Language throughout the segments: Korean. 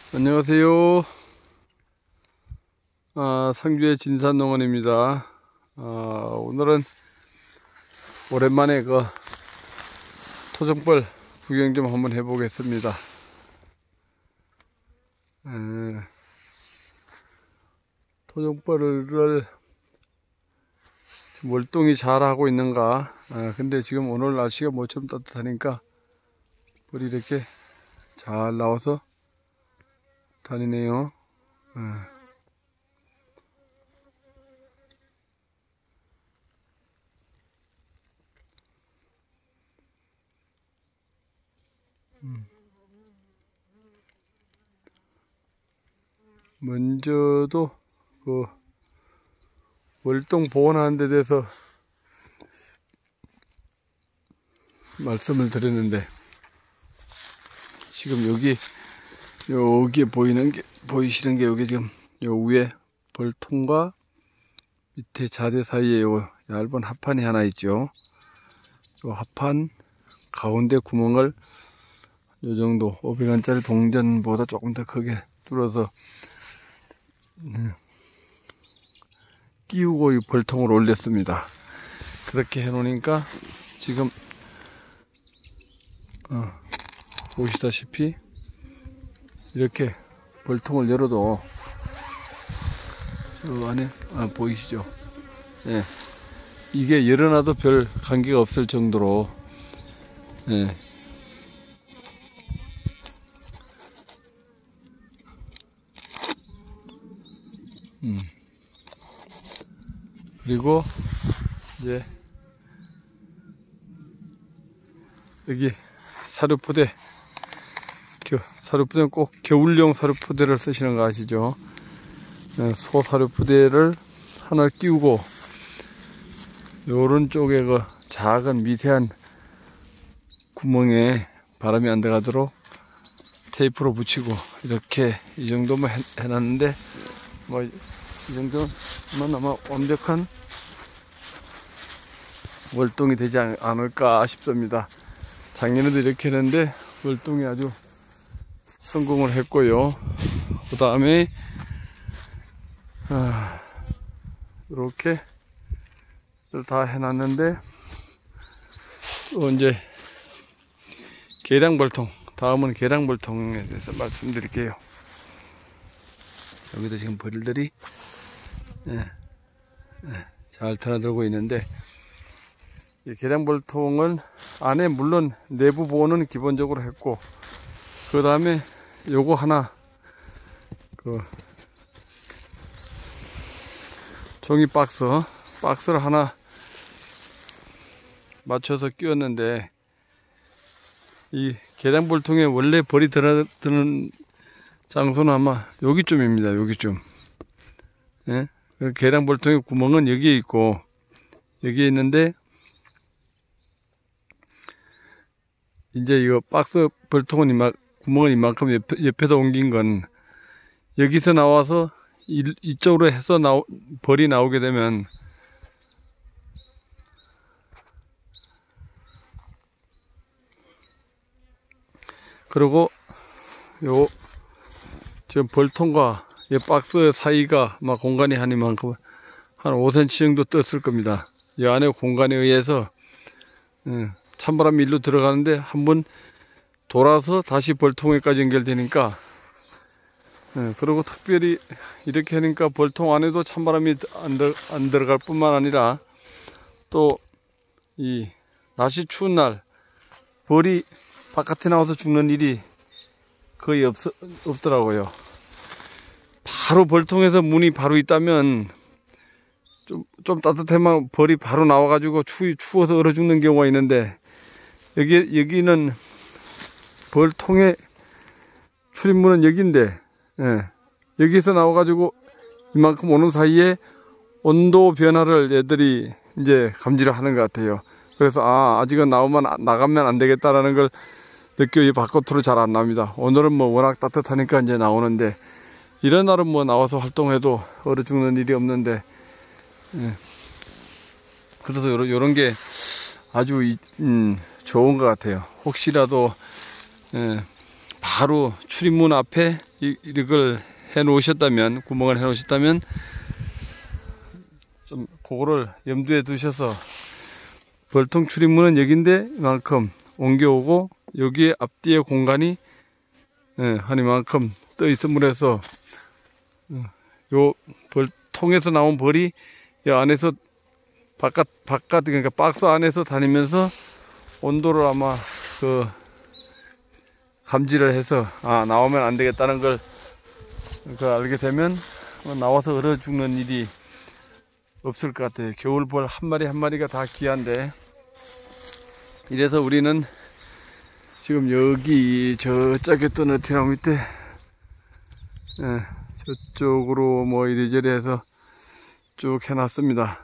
안녕하세요. 상주의 진산농원입니다. 오늘은 오랜만에 토종벌 구경 좀 한번 해보겠습니다. 토종벌을 월동이 잘 하고 있는가. 근데 지금 오늘 날씨가 모처럼 따뜻하니까 벌이 이렇게 잘 나와서 다니네요. 먼저도 월동 보호하는 데 대해서 말씀을 드렸는데, 지금 여기에 보이시는 게 여기 지금 요 위에 벌통과 밑에 자대 사이에 요 얇은 합판이 하나 있죠. 요 합판 가운데 구멍을 요 정도 500원짜리 동전보다 조금 더 크게 뚫어서 끼우고 이 벌통을 올렸습니다. 그렇게 해 놓으니까 지금 보시다시피 이렇게 벌통을 열어도 요 안에 보이시죠? 예, 이게 열어놔도 별 관계가 없을 정도로, 예, 그리고 이제 여기 사료포대, 사료포대는 꼭 겨울용 사료포대를 쓰시는 거 아시죠? 소 사료포대를 하나 끼우고 요런 쪽에 작은 미세한 구멍에 바람이 안 들어가도록 테이프로 붙이고, 이렇게 이 정도만 해놨는데 뭐 이 정도면 아마 완벽한 월동이 되지 않을까 싶습니다. 작년에도 이렇게 했는데 월동이 아주 성공을 했고요. 그 다음에 이렇게 다 해놨는데, 또 이제 계량벌통, 다음은 계량벌통에 대해서 말씀드릴게요. 여기도 지금 벌들이 잘 드나들고 있는데, 이 계량벌통은 안에 물론 내부 보호는 기본적으로 했고, 그 다음에 요거 하나 종이 박스를 하나 맞춰서 끼웠는데, 이 계량벌통에 원래 벌이 드는 장소는 아마 여기쯤입니다. 여기쯤. 예? 계량벌통의 구멍은 여기에 있고, 여기에 있는데, 이제 이거 박스 벌통은 구멍은 이만큼 옆에다 옮긴 건, 여기서 나와서 이쪽으로 해서 벌이 나오게 되면 그리고 지금 벌통과 이 박스 사이가 막 공간이 한 5cm 정도 떴을 겁니다. 이 안에 공간에 의해서 찬바람이 일로 들어가는데 한번 돌아서 다시 벌통에까지 연결되니까, 그리고 특별히 이렇게 하니까 벌통 안에도 찬바람이 안 들어갈 뿐만 아니라, 또 이 날씨 추운 날 벌이 바깥에 나와서 죽는 일이 거의 없더라고요. 바로 벌통에서 문이 바로 있다면 좀 따뜻하면 벌이 바로 나와가지고 추워서 얼어 죽는 경우가 있는데, 여기는 벌통의 출입문은 여기인데, 여기서 나와가지고 이만큼 오는 사이에 온도 변화를 얘들이 이제 감지를 하는 것 같아요. 그래서 아직은 나가면 안 되겠다라는 걸 느껴 바깥으로 잘 안 나옵니다. 오늘은 뭐 워낙 따뜻하니까 이제 나오는데, 이런 날은 뭐 나와서 활동해도 얼어 죽는 일이 없는데, 그래서 요런 게 아주 좋은 것 같아요. 혹시라도 바로 출입문 앞에 이걸 해 놓으셨다면, 구멍을 해 놓으셨다면 좀 그거를 염두에 두셔서 벌통 출입문은 여긴데 이만큼 옮겨오고 여기에 앞뒤에 공간이 한 이만큼 떠 있음으로 해서 요 벌통에서 나온 벌이 이 안에서 바깥 그러니까 박스 안에서 다니면서 온도를 아마 감지를 해서 나오면 안 되겠다는 걸 알게 되면 나와서 얼어 죽는 일이 없을 것 같아요. 겨울벌 한 마리 한 마리가 다 귀한데, 이래서 우리는 지금 여기 저쪽에 또 너티나무 밑에 저쪽으로 뭐 이리저리 해서 쭉 해놨습니다.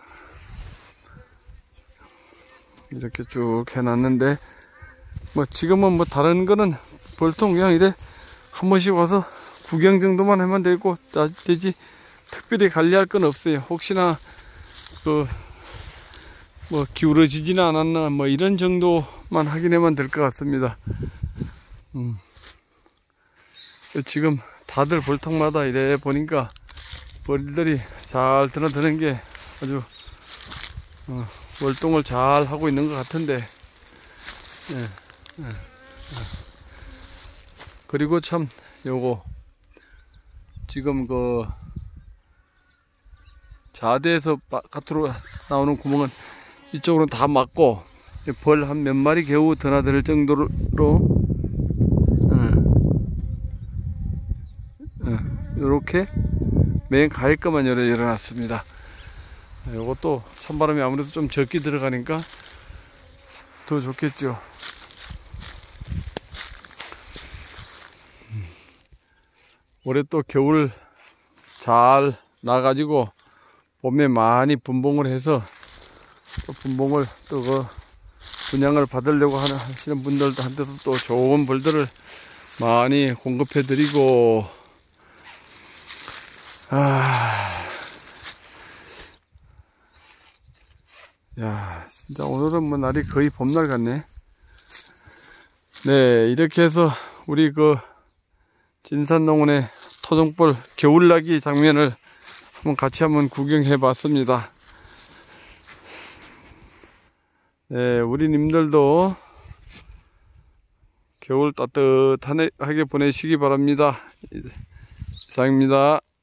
이렇게 쭉 해놨는데 뭐 지금은 뭐 다른 거는 벌통 그냥 이래 한 번씩 와서 구경 정도만 하면 되지 특별히 관리할 건 없어요. 혹시나 뭐 기울어지지는 않았나 뭐 이런 정도만 확인하면 될 것 같습니다. 지금 다들 벌통마다 이래 보니까 벌들이 잘 드나드는 게 아주 월동을 잘 하고 있는 것 같은데, 그리고 참 요거 지금 자대에서 바깥으로 나오는 구멍은 이쪽으로 다 막고 벌 한 몇 마리 겨우 드나들 정도로 요렇게 맨 가에 것만 열어놨습니다. 요것도 찬바람이 아무래도 좀 적게 들어가니까 더 좋겠죠. 올해 또 겨울 잘 나가지고 봄에 많이 분봉을 해서 또 분봉을 또 분양을 받으려고 하시는 분들한테도 또 좋은 벌들을 많이 공급해 드리고, 야, 진짜 오늘은 뭐 날이 거의 봄날 같네. 네, 이렇게 해서 우리 진산농원의 토종벌 겨울나기 장면을 한번 구경해 봤습니다. 네, 우리 님들도 겨울 따뜻하게 보내시기 바랍니다. 이상입니다.